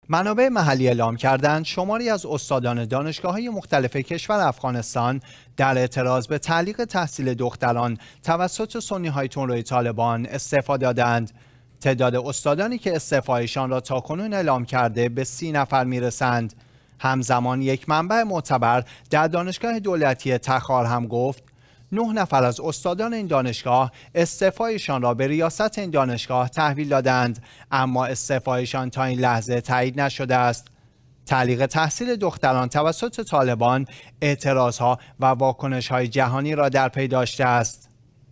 منابع محلی اعلام کردند شماری از استادان دانشگاه‌های مختلف کشور افغانستان در اعتراض به تعلیق تحصیل دختران توسط سنی‌های تندروی طالبان استعفا دادند. تعداد استادانی که استعفایشان را تاکنون اعلام کرده به 30 نفر میرسند. همزمان یک منبع معتبر در دانشگاه دولتی تخار هم گفت 9 نفر از استادان این دانشگاه استعفایشان را به ریاست این دانشگاه تحویل دادند، اما استعفایشان تا این لحظه تایید نشده است. تعلیق تحصیل دختران توسط طالبان اعتراضها و واکنش‌های جهانی را در پی داشته است.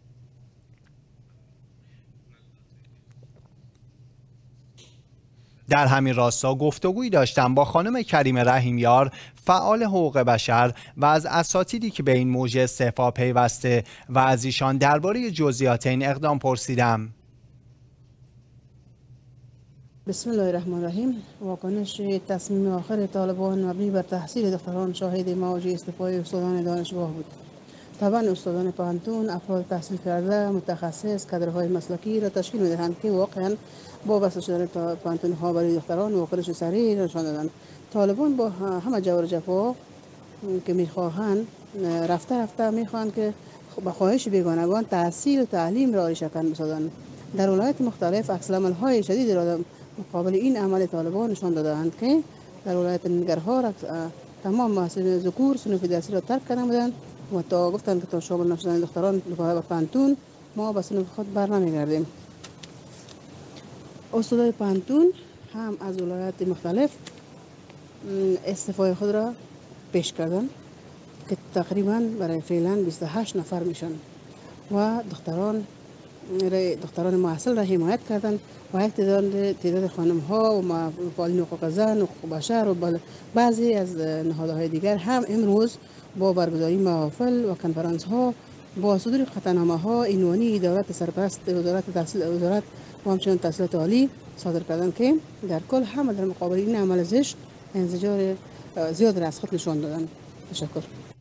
در همین راستا گفتگویی داشتم با خانم کریم رحیمیار، فعال حقوق بشر و از اساتیدی که به این موضوع استعفا پیوسته و از ایشان درباره جزئیات این اقدام پرسیدم. بسم الله الرحمن الرحیم. واکنش تصمیم آخر طالبان مبنی بر تحصیل دختران شاهد موج استعفای استادان دانشگاه بود. طبعا استادان پانتون افراد تحصیل کرده، متخصص، کادرهای مسلکی را تشکیل می‌دهند که واقعا با بسته شدن پانتون ها برای دختران واکنش سریع نشان دادند. طالبان با همه جور جفا که میخواهند رفته میخواهند که با خواهش بیگانگان تحصیل و تعلیم را ریشه‌کن بسازند. در ولایات مختلف عکس‌العمل‌های شدید را مقابل این عمل طالبان نشان دادند که در ولایت ننگرهار تمام محصلین ذکور صنوف درسی را ترک کرده بودند و تا گفتند که تا شامل نشدن دختران به پانتون ما به صنوف خود برنمیگردیم. استادای پانتون هم از ولایات مختلف استعفای خود را پیش کردند که تقریبا برای فعلا 28 نفر میشن و دختران محصل را حمایت کردند و تعداد خانم ها و فعالین حقوق زن و حقوق بشر و بعضی از نهادهای دیگر هم امروز با برگزاری محافل و کنفرانس ها با صدور قطعنامه ها عنوانی ادارت سرپرست وزارت و همچنین تحصیلات عالی صادر کردند که در کل همه در مقابل این عمل زشت انزجار زیاد را از خود نشان دادند. تشکر.